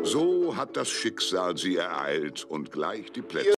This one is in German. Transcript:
So hat das Schicksal sie ereilt und gleich die Plätze